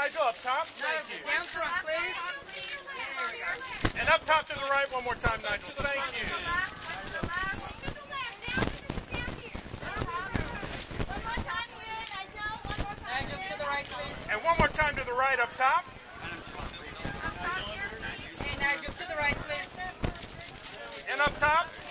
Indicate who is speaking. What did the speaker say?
Speaker 1: Nigel, up top. Thank you.
Speaker 2: Down front, please. There we go.
Speaker 1: And up top to the right one more time, Nigel. Thank you.
Speaker 2: Nigel, to the right, please.
Speaker 1: And one more time to the right up top.
Speaker 2: Hey, Nigel, to the right, please.
Speaker 1: And up top.